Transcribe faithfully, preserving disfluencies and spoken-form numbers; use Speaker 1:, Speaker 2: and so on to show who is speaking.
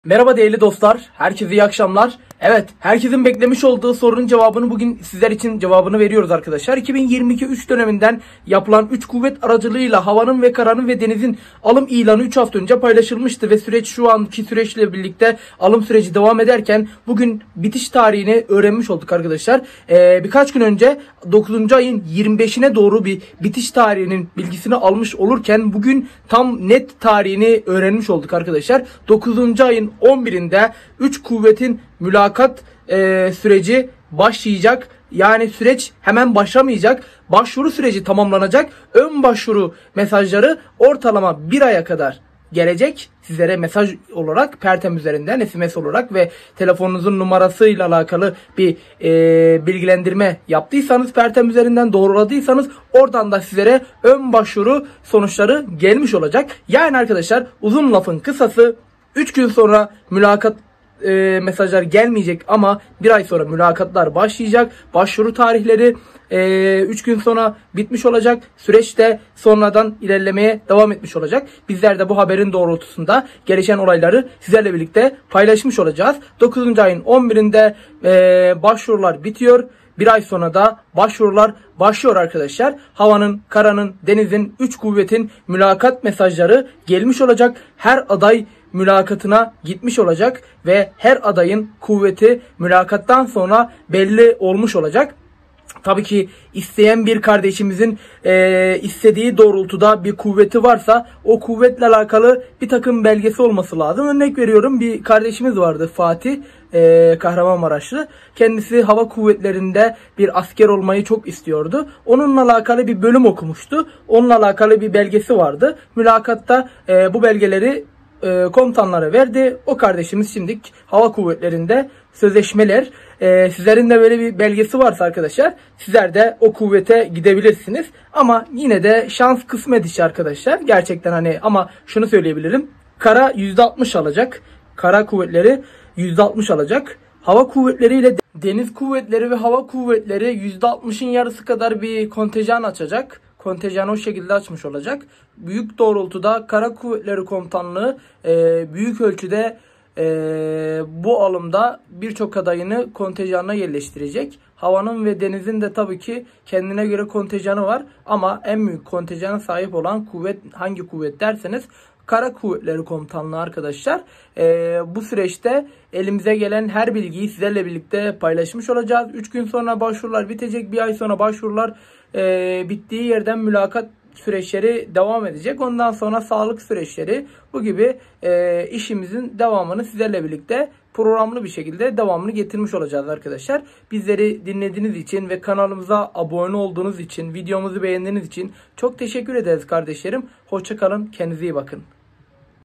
Speaker 1: Merhaba değerli dostlar, herkese iyi akşamlar. Evet, herkesin beklemiş olduğu sorunun cevabını bugün sizler için cevabını veriyoruz arkadaşlar. iki bin yirmi iki üç döneminden yapılan üç kuvvet aracılığıyla havanın ve karanın ve denizin alım ilanı üç hafta önce paylaşılmıştı ve süreç şu anki süreçle birlikte alım süreci devam ederken bugün bitiş tarihini öğrenmiş olduk arkadaşlar. Ee, birkaç gün önce dokuzuncu ayın yirmi beşine doğru bir bitiş tarihinin bilgisini almış olurken bugün tam net tarihini öğrenmiş olduk arkadaşlar. dokuzuncu ayın on birinde üç kuvvetin mülakat e, süreci başlayacak. Yani süreç hemen başlamayacak. Başvuru süreci tamamlanacak. Ön başvuru mesajları ortalama bir aya kadar gelecek. Sizlere mesaj olarak Pertem üzerinden S M S olarak ve telefonunuzun numarasıyla alakalı bir e, bilgilendirme yaptıysanız, Pertem üzerinden doğruladıysanız oradan da sizlere ön başvuru sonuçları gelmiş olacak. Yani arkadaşlar, uzun lafın kısası, üç gün sonra mülakat e, mesajlar gelmeyecek ama bir ay sonra mülakatlar başlayacak. Başvuru tarihleri üç gün sonra bitmiş olacak. Süreç de sonradan ilerlemeye devam etmiş olacak. Bizler de bu haberin doğrultusunda gelişen olayları sizlerle birlikte paylaşmış olacağız. dokuzuncu ayın on birinde e, başvurular bitiyor. Bir ay sonra da başvurular başlıyor arkadaşlar. Havanın, karanın, denizin, üç kuvvetin mülakat mesajları gelmiş olacak. Her aday mülakatına gitmiş olacak ve her adayın kuvveti mülakattan sonra belli olmuş olacak. Tabii ki isteyen bir kardeşimizin e, istediği doğrultuda bir kuvveti varsa o kuvvetle alakalı bir takım belgesi olması lazım. Örnek veriyorum, bir kardeşimiz vardı, Fatih e, Kahramanmaraşlı. Kendisi hava kuvvetlerinde bir asker olmayı çok istiyordu. Onunla alakalı bir bölüm okumuştu. Onunla alakalı bir belgesi vardı. Mülakatta e, bu belgeleri e, komutanlara verdi. O kardeşimiz şimdi hava kuvvetlerinde sözleşmeler. Ee, sizlerin de böyle bir belgesi varsa arkadaşlar, sizler de o kuvvete gidebilirsiniz. Ama yine de şans kısmet işi arkadaşlar. Gerçekten hani, ama şunu söyleyebilirim. Kara yüzde altmış alacak. Kara kuvvetleri yüzde altmış alacak. Hava kuvvetleriyle deniz kuvvetleri ve hava kuvvetleri yüzde altmışın yarısı kadar bir kontenjan açacak. Kontenjanı o şekilde açmış olacak. Büyük doğrultuda Kara Kuvvetleri Komutanlığı e, büyük ölçüde Ee, bu alımda birçok adayını kontenjanına yerleştirecek. Havanın ve denizin de tabii ki kendine göre kontenjanı var. Ama en büyük kontenjana sahip olan kuvvet hangi kuvvet derseniz Kara Kuvvetleri Komutanlığı arkadaşlar. Ee, bu süreçte elimize gelen her bilgiyi sizlerle birlikte paylaşmış olacağız. üç gün sonra başvurular bitecek. Bir ay sonra başvurular e, bittiği yerden mülakat süreçleri devam edecek. Ondan sonra sağlık süreçleri, bu gibi e, işimizin devamını sizlerle birlikte programlı bir şekilde devamını getirmiş olacağız arkadaşlar. Bizleri dinlediğiniz için ve kanalımıza abone olduğunuz için, videomuzu beğendiğiniz için çok teşekkür ederiz kardeşlerim. Hoşça kalın, kendinize iyi bakın.